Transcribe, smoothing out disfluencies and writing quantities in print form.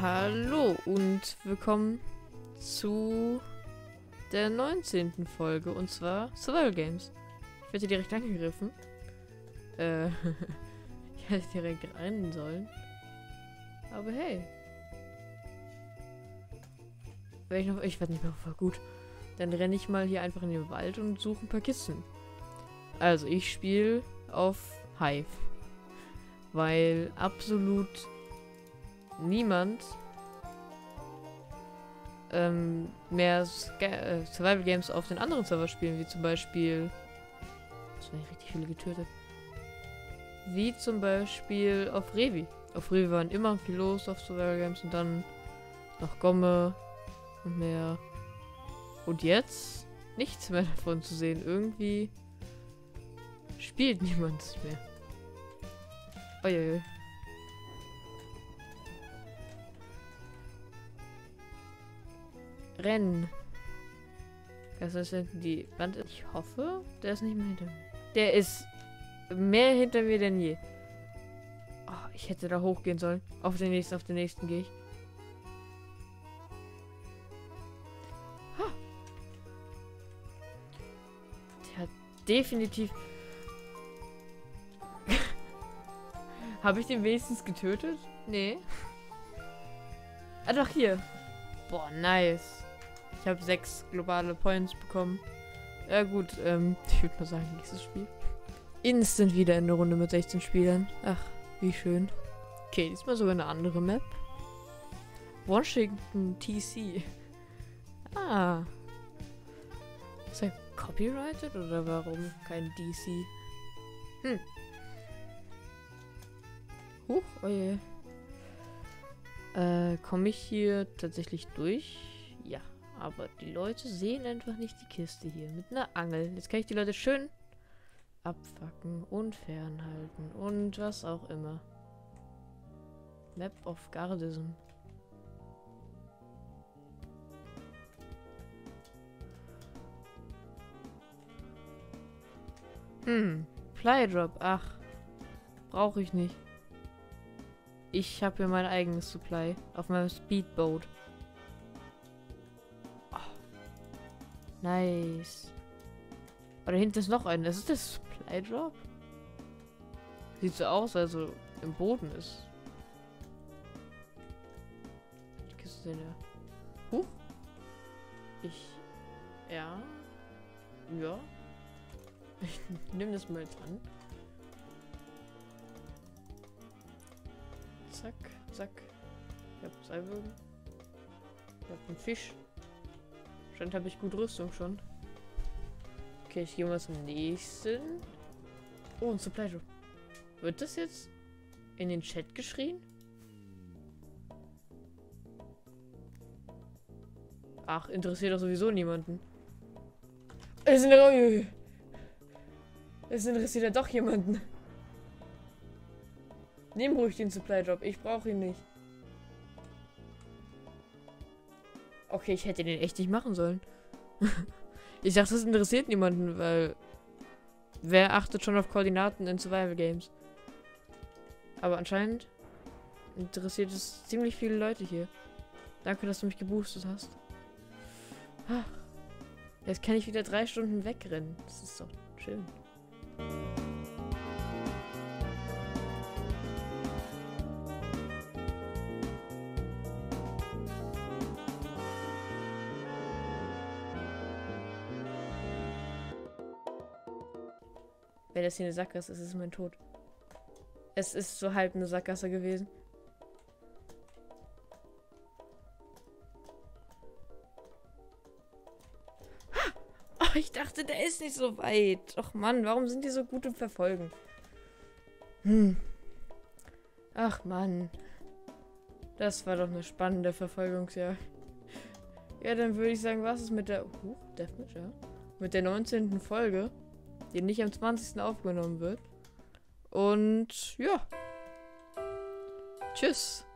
Hallo und willkommen zu der 19. Folge, und zwar Survival Games. Ich werde direkt angegriffen. Ich hätte direkt rennen sollen. Aber hey. Ich werde nicht mehr voll gut. Dann renne ich mal hier einfach in den Wald und suche ein paar Kisten. Also ich spiele auf Hive. Weil absolut niemand mehr Survival Games auf den anderen Server spielen, wie zum Beispiel. Das waren richtig viele getötet. Wie zum Beispiel auf Revi. Auf Revi waren immer viel los auf Survival Games und dann noch Gomme und mehr. Und jetzt nichts mehr davon zu sehen. Irgendwie spielt niemand es mehr. Uiuiui. Rennen. Das ist die Wand. Ich hoffe, der ist nicht mehr hinter mir. Der ist mehr hinter mir denn je. Oh, ich hätte da hochgehen sollen. Auf den nächsten gehe ich. Ha. Der hat definitiv. Habe ich den wenigstens getötet? Nee. Ah, doch, hier. Boah, nice. Ich habe 6 globale Points bekommen. Ja gut, ich würde mal sagen, nächstes Spiel. Instant wieder in der Runde mit 16 Spielern. Ach, wie schön. Okay, diesmal sogar eine andere Map. Washington TC. Ah. Ist er copyrighted oder warum kein DC? Huch, oh je. Komme ich hier tatsächlich durch? Ja, aber die Leute sehen einfach nicht die Kiste hier mit einer Angel. Jetzt kann ich die Leute schön abfacken und fernhalten und was auch immer. Map of Gardism. Flydrop. Ach, brauche ich nicht. Ich habe hier mein eigenes Supply auf meinem Speedboat. Oh. Nice. Aber dahinter ist noch ein. Das ist das Supply Drop? Sieht so aus, also im Boden ist. Die Kiste sind ja. Huch. Ja. Ja. Ich nehme das mal dran. Zack, zack. Ich habe 2 Bögen. Ich habe einen Fisch. Scheint, habe ich gut Rüstung schon. Okay, ich gehe mal zum nächsten. Oh, ein Supply Drop. Wird das jetzt in den Chat geschrien? Ach, interessiert doch sowieso niemanden. Es interessiert ja doch jemanden. Nimm ruhig den Supply Drop, ich brauche ihn nicht. Okay, ich hätte den echt nicht machen sollen. Ich dachte, das interessiert niemanden, weil wer achtet schon auf Koordinaten in Survival Games? Aber anscheinend interessiert es ziemlich viele Leute hier. Danke, dass du mich geboostet hast. Jetzt kann ich wieder 3 Stunden wegrennen. Das ist doch schön. Wenn das hier eine Sackgasse ist, ist es mein Tod. Es ist so halb eine Sackgasse gewesen. Oh, ich dachte, der ist nicht so weit. Och Mann, warum sind die so gut im Verfolgen? Ach Mann. Das war doch eine spannende Verfolgungsjagd. Ja, dann würde ich sagen, was ist mit der... Deathmatch, ja. Mit der 19. Folge, die nicht am 20. aufgenommen wird. Und ja. Tschüss.